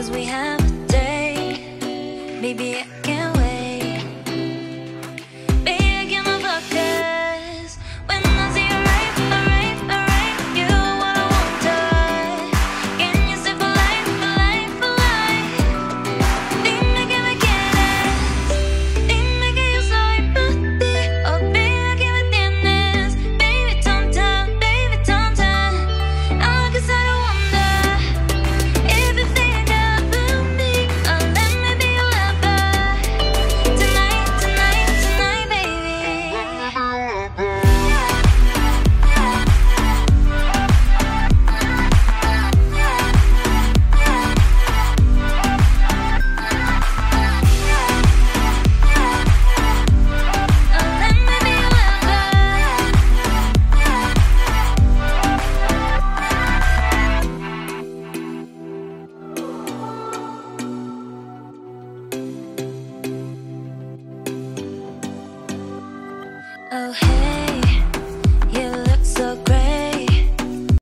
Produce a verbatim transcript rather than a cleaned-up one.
'cause we have a date. Baby, I can't wait. Baby, I get my focus when I see you right, right, right. You what I want to. Can you stay for life, for life, for life? Dime que me quieres, dime que yo soy por ti. Oh, baby, que me tienes, baby, tonta, baby, tonta. I guess I don't wonder if you think about me. Oh, let me be your lover tonight, tonight, tonight, baby. Oh, hey.